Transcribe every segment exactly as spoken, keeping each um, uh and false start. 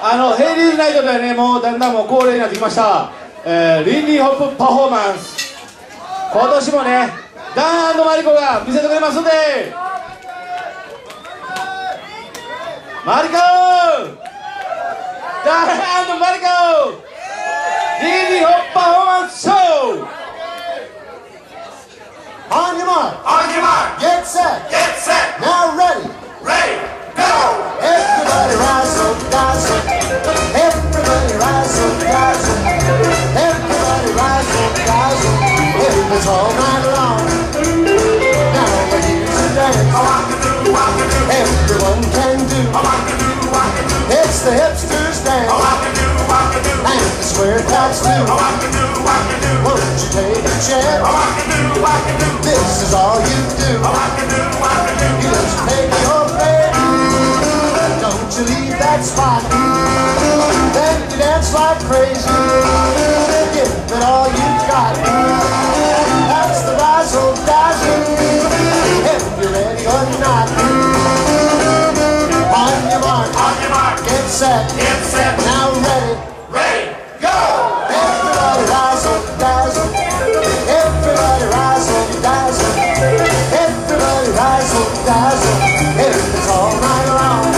あのヘイリーズナイトではね、もうだんだんもう恒例になってきました、えー、リンディーホップパフォーマンス、今年もねダン&マリコが見せてくれますんで、マリコダン&マリコリンディーホップパフォーマンスショー。 On your mark, On your mark, get set, get set, now ready. ready, go! Everybody rise up, rise up. Everybody rise up, rise up. Everybody rise up, rise up. It's all night long. Now we're here to dance. Walk-a-doo, walk-a-doo, Everyone can do. walk-a-doo, walk-a-doo, It's the hipsters dance. walk-a-doo, walk-a-doo, And the square cats too. walk-a-doo, walk-a-doo, Won't you take a chance? walk-a-doo, walk-a-doo, This is all you do. walk-a-doo, walk-a-doo. You just take your break. Don't you leave that spot. Then you dance like crazy. Give it all you got. That's the razzle dazzle. If you're ready or not. On your mark, On your mark, get set, get set, now ready. ready, go! Everybody razzle dazzle. Everybody razzle dazzle. Everybody razzle dazzle. It's all night long.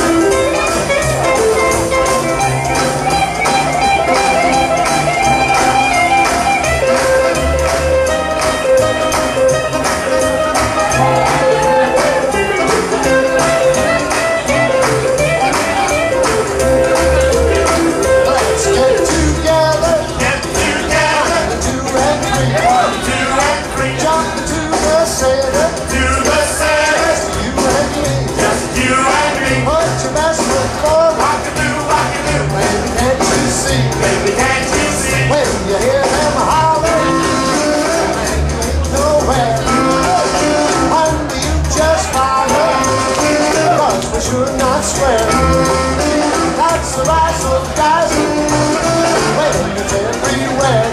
Let's get together. Get together, Two and three. one, two, and three, Jump to the center. to the center, Just you and me. just you and me. Put your best foot forward. Walk-a-doo, walk-a-doo, Baby, can't you see? baby, can't you see? When you hear them holler, man, you ain't nowhere. Honey, you just holler, 'cause we should not swear. That's the razzle dazzle, when it's everywhere.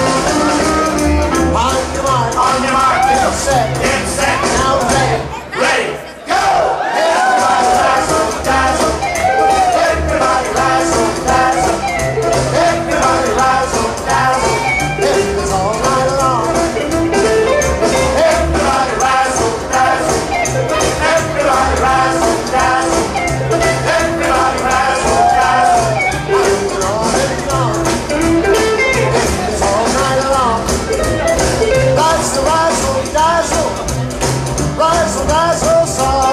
On your mark, On your mark, get set, get set, now ready. ready, go! Everybody razzle dazzle, everybody razzle dazzle, everybody razzle dazzle. It's all night long. Everybody razzle dazzle, everybody razzle dazzle, everybody razzle dazzle. It's all night long. It's all night long. That's the razzle dazzle, razzle dazzle song.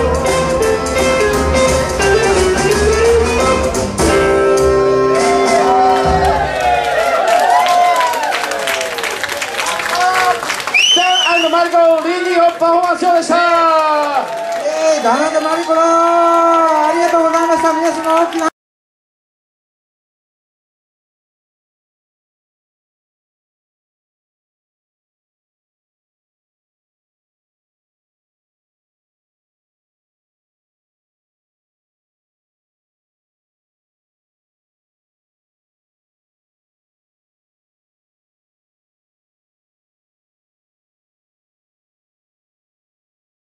ダン&マリコリンディーホップパフォーマンスショーでした。 えー、ダナとマリコだー、ありがとうございました。皆様大きな